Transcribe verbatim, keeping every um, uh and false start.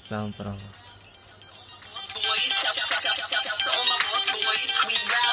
Clown Pranks. Boys, shout, shout, shout, shout, shout, shout to all my boss boys. We ride.